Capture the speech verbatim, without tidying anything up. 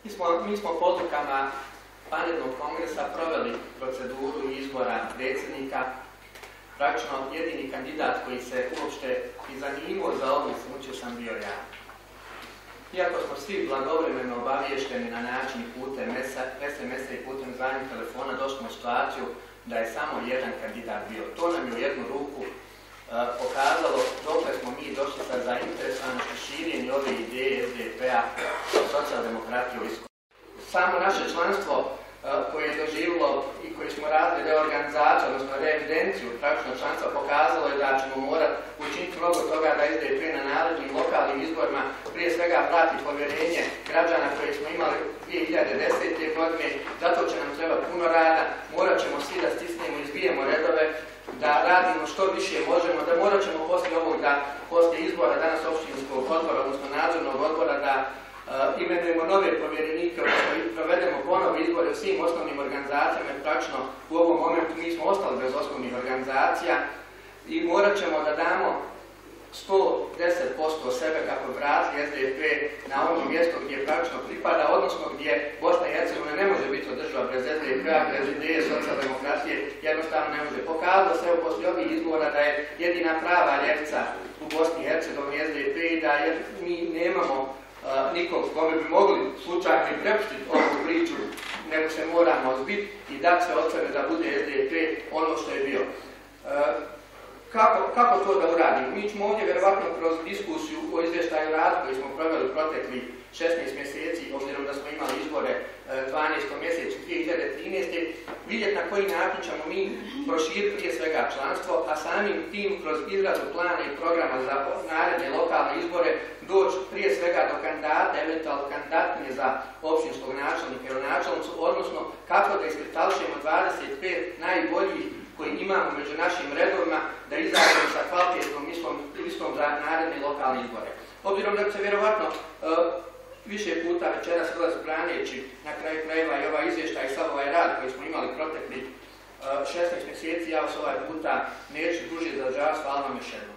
Mi smo, mi smo po odlukama panelnog kongresa proveli proceduru izbora predsjednika. Praktično jedini kandidat koji se uopšte i zanimao za ovu funkciju sam bio ja. Iako smo svi blagovremeno obaviješteni na način putem es em es-a i putem zvanja telefona, došli smo u situaciju da je samo jedan kandidat bio. To nam je u jednu ruku uh, pokazalo dokle smo mi došli sa zainteresovanošću širenja ove ideje es de pe-a socijaldemokratije u iskoru. Samo naše članstvo uh, koje je doživjelo i koje smo radili reorganizaciju, odnosno reevidenciju praktično članstva, pokazalo je da ćemo morati učiniti mnogo toga da es de pe na narednim lokalnim izborima prije svega vrati povjerenje građana koje smo imali dvije hiljade desete. godine, zato će nam treba puno rada, morat ćemo svi da stisnemo i zbijemo redove, da radimo što više možemo, da morat ćemo poslije ovog, da poslije izbora danas općinskog odbora, odnosno nadzornog odbora, da uh, imenujemo nove povjerenike, odnosno i provedemo ponovo izbore u svim osnovnim organizacijama, jer praktično u ovom momentu mi smo ostali bez osnovnih organizacija i morat ćemo da damo sto deset posto sebe kako vrati es de pe na ono mjesto gdje praktično pripada, odnosno gdje Bosna i Hercegovina ne može biti održava bez es de pe-a, bez ideje socijaldemokratije, jednostavno ne može. Pokazalo se evo poslije ovih izbora da je jedina prava ljevica u Bosni i Hercegovini es de pe i da je, mi nemamo uh, nikog kome bi mogli slučajno i prepustiti ovu priču, nego se moramo zbiti i dati se od sebe da bude es de pe ono što je bio. Uh, Kako, kako to da uradimo? Mi ćemo ovdje vjerovatno kroz diskusiju o izvještaju rada koji smo proveli protekli šesnaest mjeseci, obzirom da smo imali izbore dvanaestog mjeseca dvije hiljade trinaeste. vidjeti na koji način ćemo mi proširiti prije svega članstvo, a samim tim kroz izradu plana i programa za naredne lokalne izbore doći prije svega do kandidata, eventualno kandidatnije za općinskog načelnika ili načelnicu, odnosno kako da iskristališemo dvadeset pet najboljih koji imamo među našim redovima, da izađemo sa kvalitetnom listom za naredne lokalne izbore. Obzirom da će vjerovatno uh, više puta večeras hrvatsko braneći na kraju krajeva i ovaj izvještaj i sav ovaj rad koji smo imali protekli uh, šesnaest mjeseci, ja vas ovaj puta neću duže zadržavati, hvala vam još jednom.